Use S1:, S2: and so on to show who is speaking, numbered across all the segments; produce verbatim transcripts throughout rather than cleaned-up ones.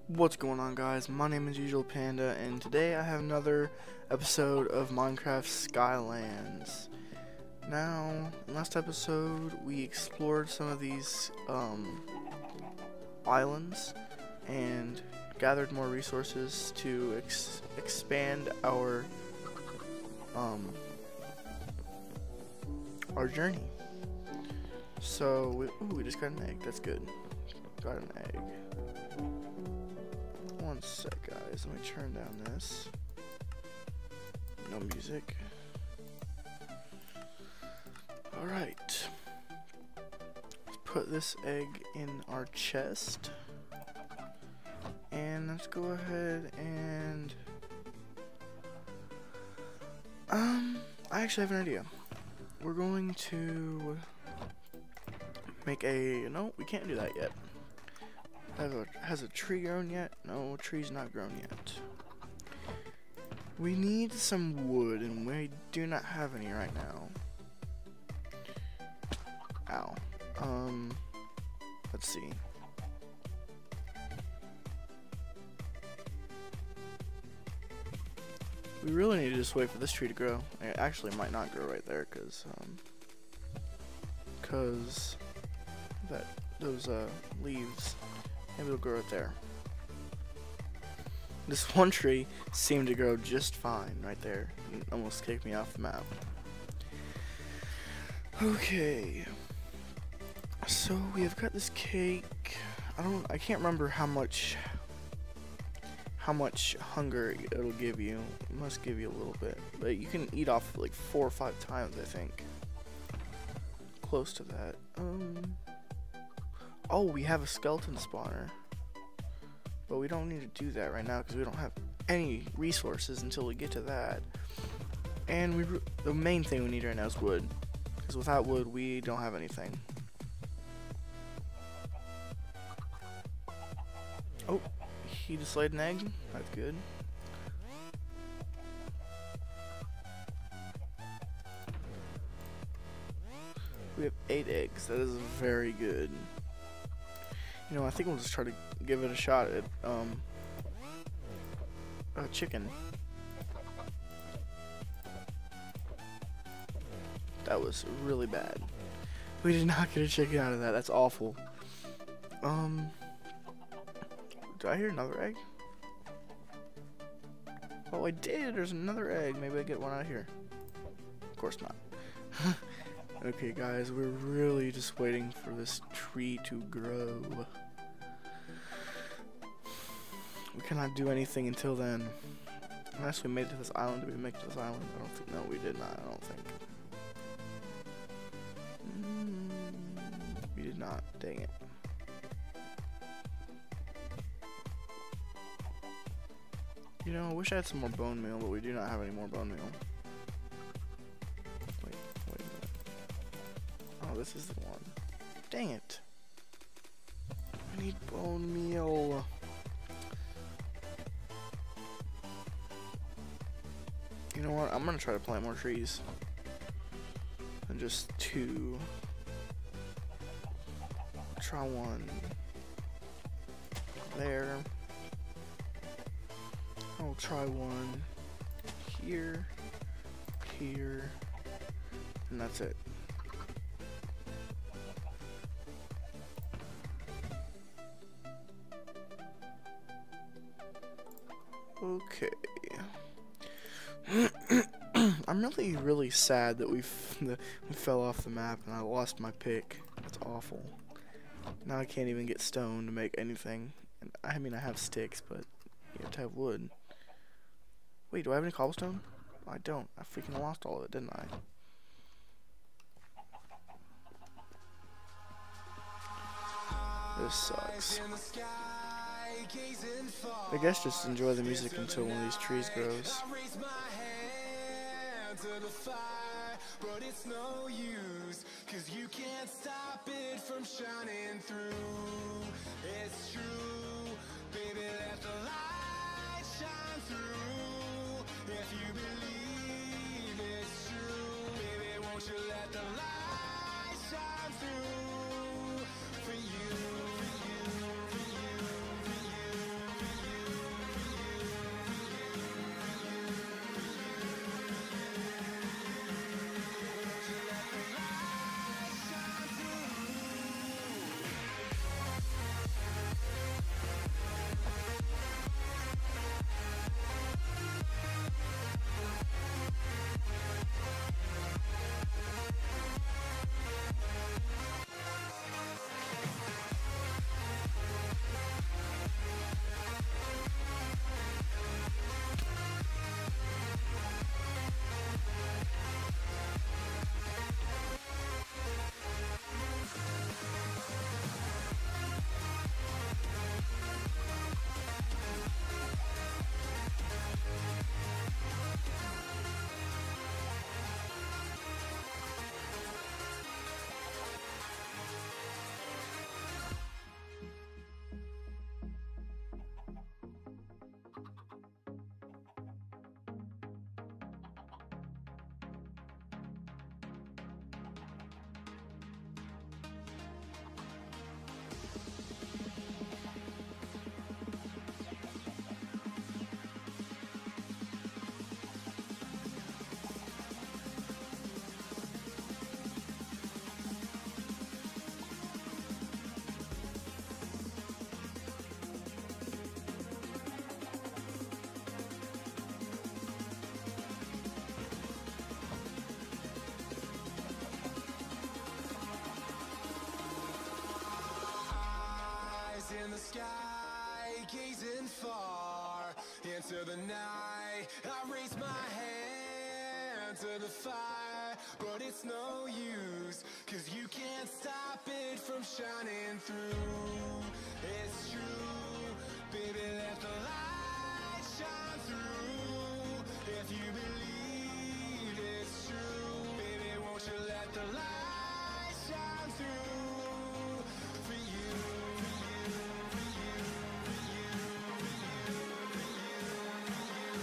S1: What's going on, guys? My name is Usual Panda, and today I have another episode of Minecraft Skylands. Now, last episode we explored some of these um, islands and gathered more resources to ex expand our um, our journey. So, we, ooh, we just got an egg. That's good. Got an egg. One sec, guys. Let me turn down this. No music. Alright. Let's put this egg in our chest. And let's go ahead and... Um, I actually have an idea. We're going to make a... No, we can't do that yet. Have a, has a tree grown yet? No, tree's not grown yet. We need some wood, and we do not have any right now. Ow. Um, let's see. We really need to just wait for this tree to grow. It actually might not grow right there, cause um, cause that those uh leaves. Maybe it'll grow right there. This one tree seemed to grow just fine right there. It almost kicked me off the map. Okay. So we have got this cake. I don't I can't remember how much how much hunger it'll give you. It must give you a little bit. But you can eat off like four or five times, I think. Close to that. Um Oh, we have a skeleton spawner, but we don't need to do that right now because we don't have any resources until we get to that. And we the main thing we need right now is wood, because without wood we don't have anything. Oh, he just laid an egg. That's good. We have eight eggs. That is very good. You know, I think we'll just try to give it a shot at um, a chicken. That was really bad. We did not get a chicken out of that. That's awful. Um, did I hear another egg? Oh, I did. There's another egg. Maybe I get one out here. Of course not. Okay, guys, we're really just waiting for this tree to grow. We cannot do anything until then. Unless we made it to this island. Did we make it to this island? I don't think. No, we did not. I don't think. Mm, we did not. Dang it. You know, I wish I had some more bone meal, but we do not have any more bone meal. Wait, wait a minute. Oh, this is the one. Dang it. I need bone meal. You know what? I'm gonna try to plant more trees. And just two. Try one there. I'll try one here, here, and that's it. Okay. I'm really, really sad that we we fell off the map and I lost my pick. That's awful. Now I can't even get stone to make anything. And I mean, I have sticks, but you have to have wood. Wait, do I have any cobblestone? I don't. I freaking lost all of it, didn't I? This sucks. I guess just enjoy the music until one of these trees grows. But it's no use, cause you can't stop it from shining through. It's true, baby, let the light shine through. If you believe it's true, baby, won't you let the light shine through. For you, for you, for you, for you.
S2: in the sky, gazing far into the night. I raise my hand to the fire, but it's no use, cause you can't stop it from shining through. It's true, baby, let the light shine through. If you believe it's true, baby, won't you let the light shine through for you, for you, for you, for you, for you, for you,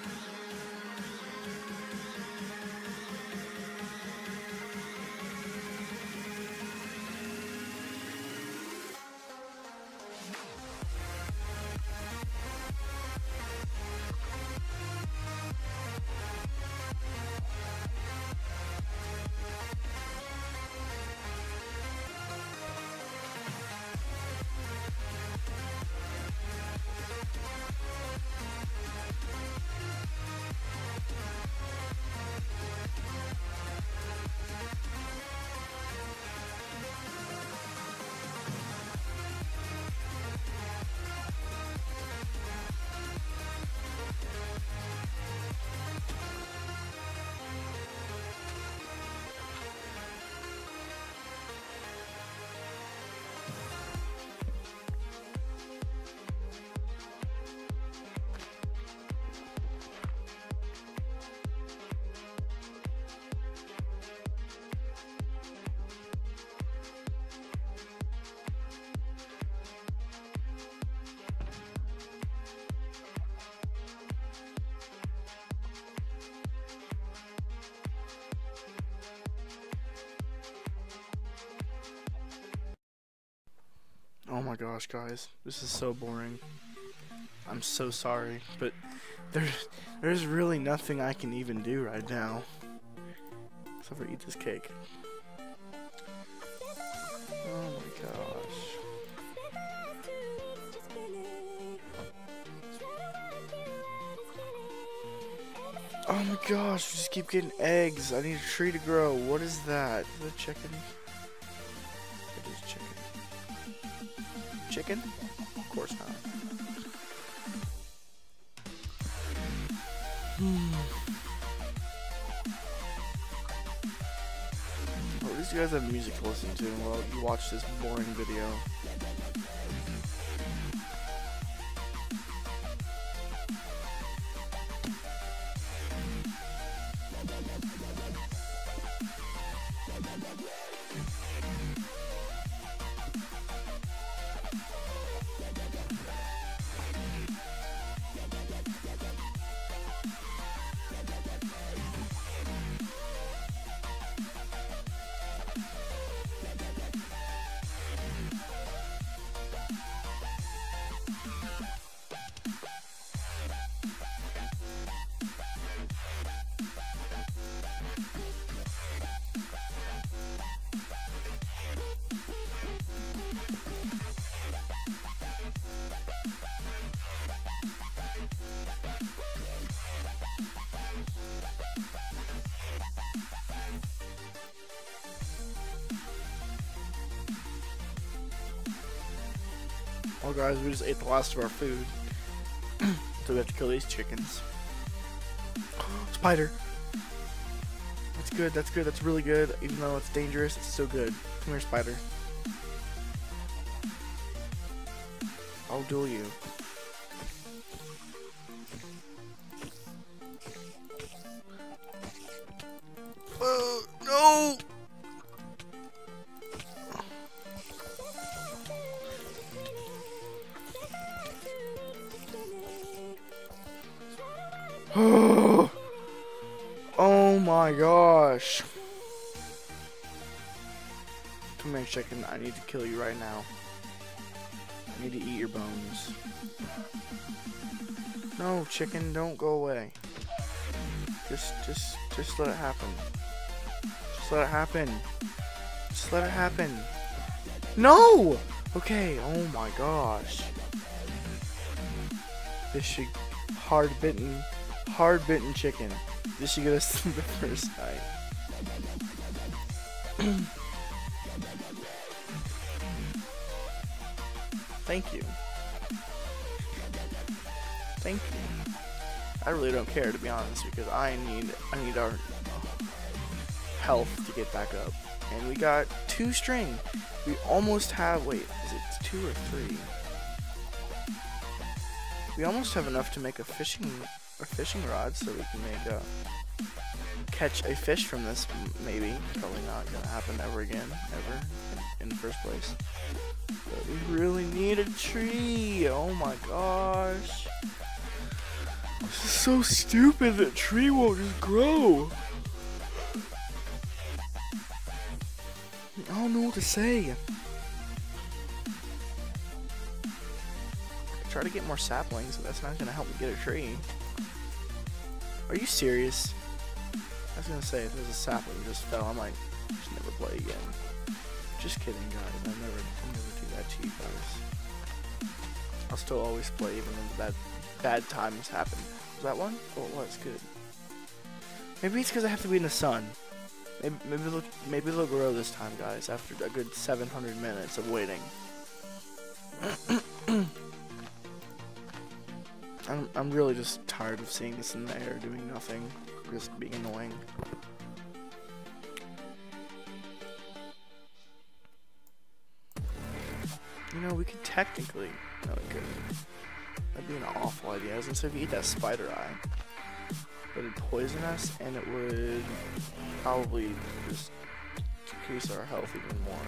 S1: Oh my gosh, guys, this is so boring. I'm so sorry, but there's there's really nothing I can even do right now except for eat this cake. Oh my gosh. Oh my gosh, we just keep getting eggs. I need a tree to grow. What is that? Is that chicken? It is chicken. Chicken? Of course not. Hmm. Well, at least you guys have music to listen to while you watch this boring video. Well guys, we just ate the last of our food. So we have to kill these chickens. Spider! That's good, that's good, that's really good. Even though it's dangerous, it's so good. Come here, spider. I'll duel you. Oh, no! Oh my gosh. Come here, chicken. I need to kill you right now. I need to eat your bones. No, chicken, don't go away. Just, just, just let it happen. Just let it happen. Just let it happen. No! Okay, oh my gosh. This should, hard-bitten, hard-bitten chicken. This should get us to the first night. Thank you. Thank you. I really don't care, to be honest, because I need I need our health to get back up. And we got two string. We almost have, wait, is it two or three? We almost have enough to make a fishing a fishing rod, so we can make a catch a fish from this. Maybe, probably not gonna happen ever again, ever in, in the first place. But we really need a tree. Oh my gosh, this is so stupid. That tree won't just grow. I don't know what to say. Try to get more saplings, but that's not gonna help me get a tree. Are you serious? I was gonna say, if there's a sapling just fell, I might just never play again. Just kidding, guys. I never, I never do that to you guys. I'll still always play even when bad, bad times happen. Was that one? Oh, it was good. Maybe it's because I have to be in the sun. Maybe, maybe they'll, maybe they'll grow this time, guys. After a good seven hundred minutes of waiting. I'm, I'm really just tired of seeing this in the air doing nothing, just being annoying. You know, we could technically, no we couldn't. That'd be an awful idea. I was gonna say if you eat that spider eye, it would poison us and it would probably just decrease our health even more.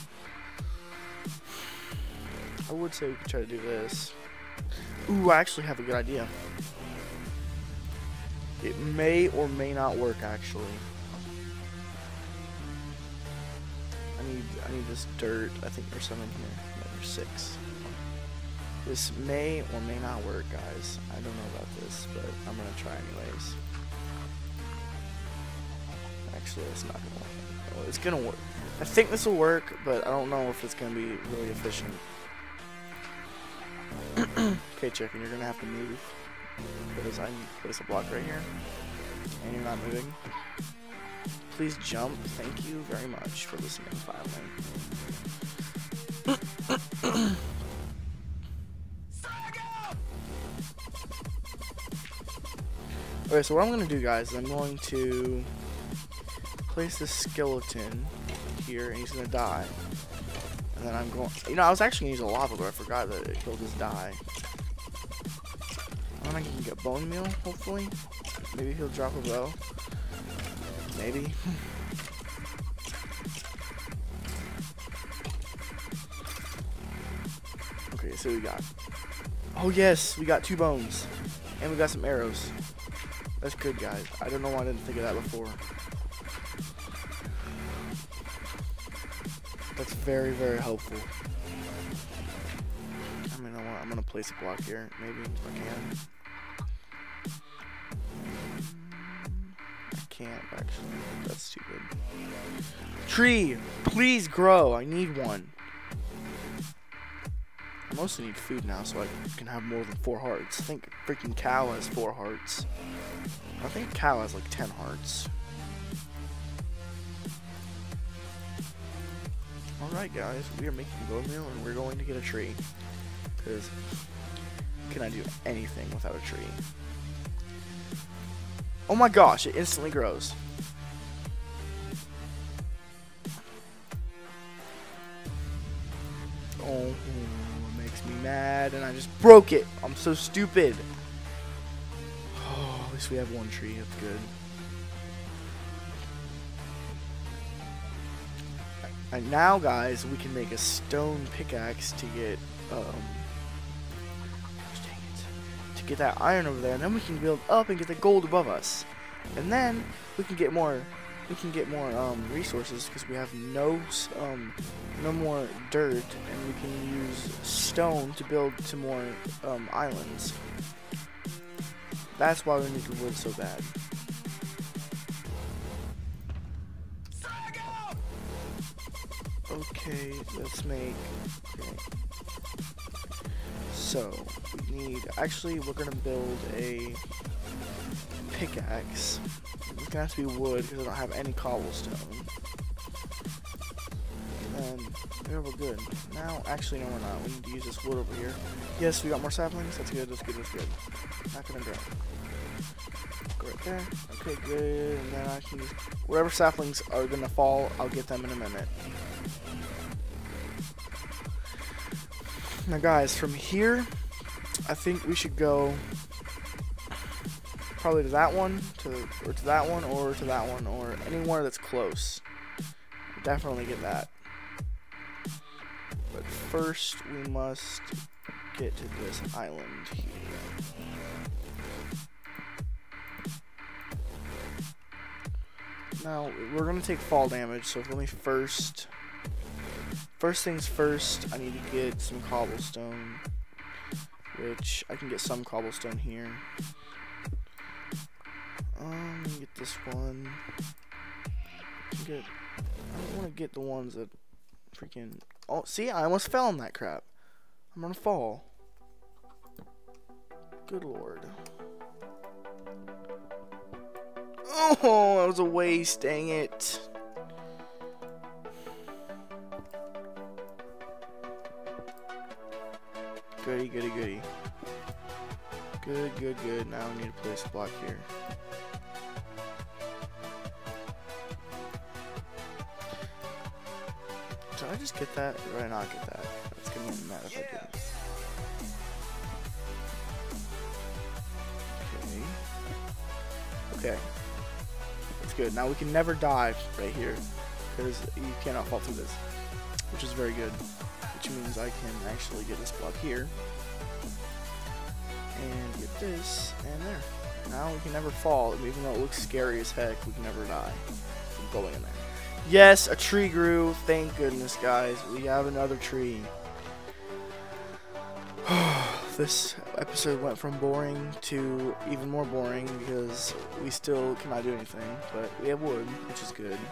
S1: I would say we could try to do this. Ooh, I actually have a good idea. It may or may not work, actually. I need I need this dirt. I think there's some in here. No, there's six. This may or may not work, guys. I don't know about this, but I'm gonna try anyways. Actually, it's not gonna work. Oh, it's gonna work. I think this will work, but I don't know if it's gonna be really efficient. Okay, chicken, you're gonna have to move because I need to place a block right here, and you're not moving. Please jump. Thank you very much for listening. Finally. Okay, so what I'm gonna do, guys, is I'm going to place this skeleton here, and he's gonna die. And then I'm going, you know, I was actually gonna use a lava, but I forgot that it, he'll just die. And then I can get bone meal, hopefully. Maybe he'll drop a bow. Maybe. Okay, so we got. Oh yes, we got two bones, and we got some arrows. That's good, guys. I don't know why I didn't think of that before. That's very, very helpful. I mean, I'm gonna place a block here, maybe if I can. I can't actually. That's stupid. Tree, please grow. I need one. I mostly need food now, so I can have more than four hearts. I think freaking cow has four hearts. I think cow has like ten hearts. Alright guys, we are making bone meal and we're going to get a tree. Because, can I do anything without a tree? Oh my gosh, it instantly grows. Oh, it makes me mad and I just broke it. I'm so stupid. Oh, at least we have one tree, that's good. And now, guys, we can make a stone pickaxe to get, um, dang it, to get that iron over there, and then we can build up and get the gold above us, and then we can get more, we can get more um, resources because we have no, um, no more dirt, and we can use stone to build some more um, islands. That's why we need wood so bad. Okay, let's make, okay. So, we need, actually we're gonna build a pickaxe. It's gonna have to be wood because I don't have any cobblestone. And then, Yeah, we're good. Now, actually, no, we're not. We need to use this wood over here. Yes, we got more saplings. That's good, that's good, that's good. Not gonna drown. Go right there. Okay, good. And then I can use whatever saplings are gonna fall, I'll get them in a minute. Now, guys, from here, I think we should go probably to that one, to or to that one, or to that one, or anywhere that's close. Definitely get that. But first, we must get to this island here. Now, we're going to take fall damage, so let me first... First things first, I need to get some cobblestone. Which, I can get some cobblestone here. Um, let me get this one. Get, I don't want to get the ones that freaking... Oh, see, I almost fell in that crap. I'm gonna fall. Good lord. Oh, that was a waste, dang it. Goody, goody, goody. Good, good, good. Now I need to place a block here. Did I just get that? Or did I not get that? It's gonna be mad if I didn't. Okay. Okay. That's good. Now we can never die right here. Because you cannot fall through this. Which is very good. Which means I can actually get this block here. And get this. And there. Now we can never fall. Even though it looks scary as heck, we can never die from going in there. Yes, a tree grew. Thank goodness, guys. We have another tree. This episode went from boring to even more boring because we still cannot do anything. But we have wood, which is good.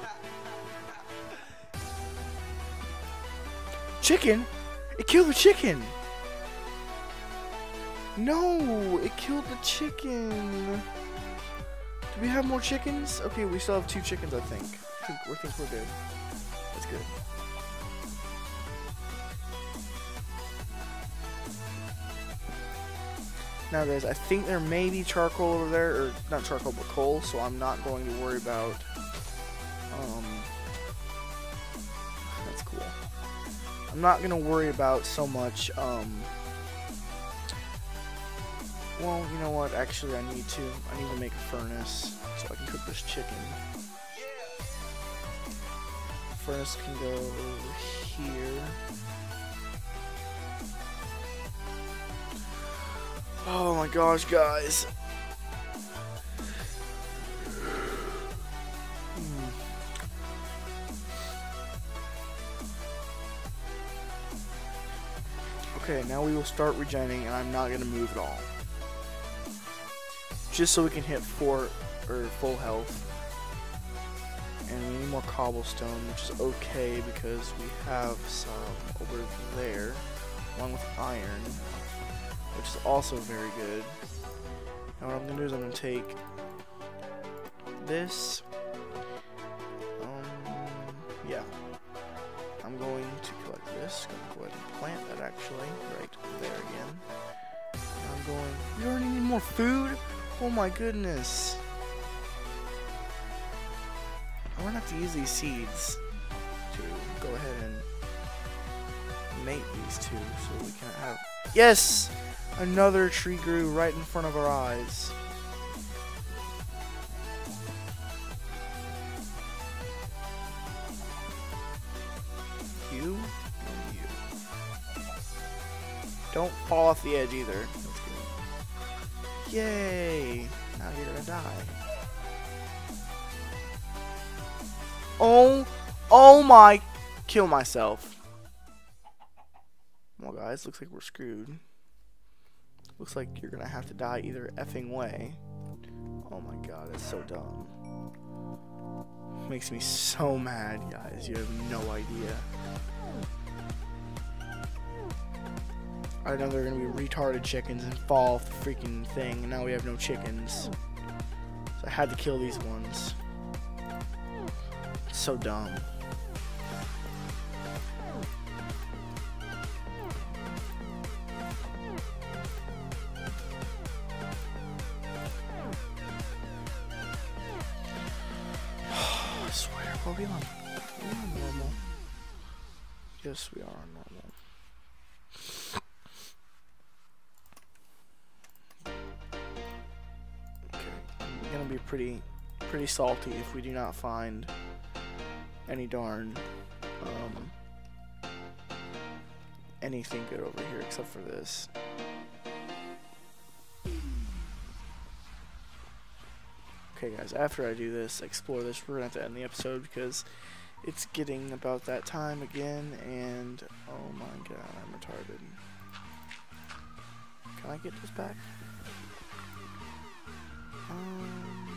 S1: Chicken? It killed the chicken! No! It killed the chicken! Do we have more chickens? Okay, we still have two chickens, I think. I think, I think we're good. That's good. Now, guys, I think there may be charcoal over there, or not charcoal, but coal, so I'm not going to worry about, um, that's cool. I'm not going to worry about so much, um, well, you know what, actually I need to, I need to make a furnace, so I can cook this chicken. Furnace can go here. Oh my gosh, guys. Hmm. Okay, now we will start regenerating, and I'm not going to move at all. Just so we can hit four, or full health. And we need more cobblestone, which is okay because we have some over there, along with iron, which is also very good. Now what I'm going to do is I'm going to take this, um, yeah, I'm going to collect this, going to go ahead and plant that actually, right there again. And I'm going, you already need more food? Oh my goodness. I'm gonna have to use these seeds to go ahead and mate these two so we can have... Yes! Another tree grew right in front of our eyes. You and you. Don't fall off the edge either. That's good. Yay! Now you're gonna die. Oh, oh my, kill myself. Well guys, looks like we're screwed. Looks like you're gonna have to die either effing way. Oh my god, that's so dumb. Makes me so mad, guys, you have no idea. I know they're gonna be retarded chickens and fall off the freaking thing, and now we have no chickens. So I had to kill these ones. So dumb. Oh, we on, we on normal. Yes, we are on normal. Okay, I'm gonna be pretty, pretty salty if we do not find any darn, um, anything good over here except for this. Okay guys, after I do this, explore this, we're going to have to end the episode because it's getting about that time again, and oh my god, I'm retarded. Can I get this back? Um,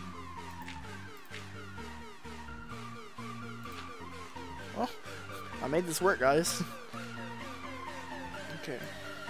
S1: oh, I made this work, guys. Okay.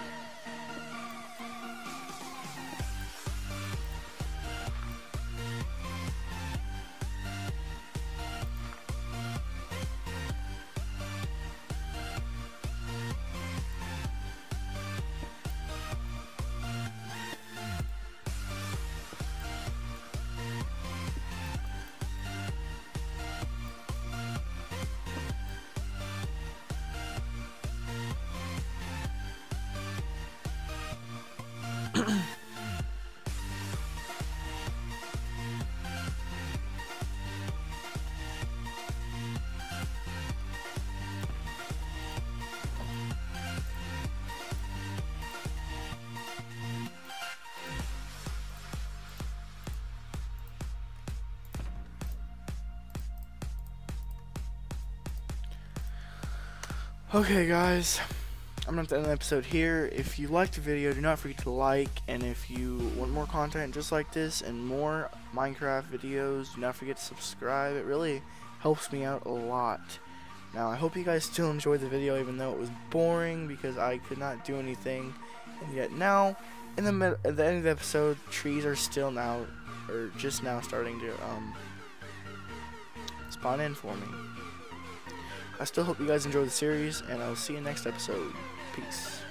S1: Okay guys, I'm going to end the episode here. If you liked the video, do not forget to like, and if you want more content just like this and more Minecraft videos, do not forget to subscribe. It really helps me out a lot. Now, I hope you guys still enjoyed the video even though it was boring because I could not do anything. And yet now, in the mid at the end of the episode, trees are still now, or just now starting to um, spawn in for me. I still hope you guys enjoy the series, and I'll see you next episode. Peace.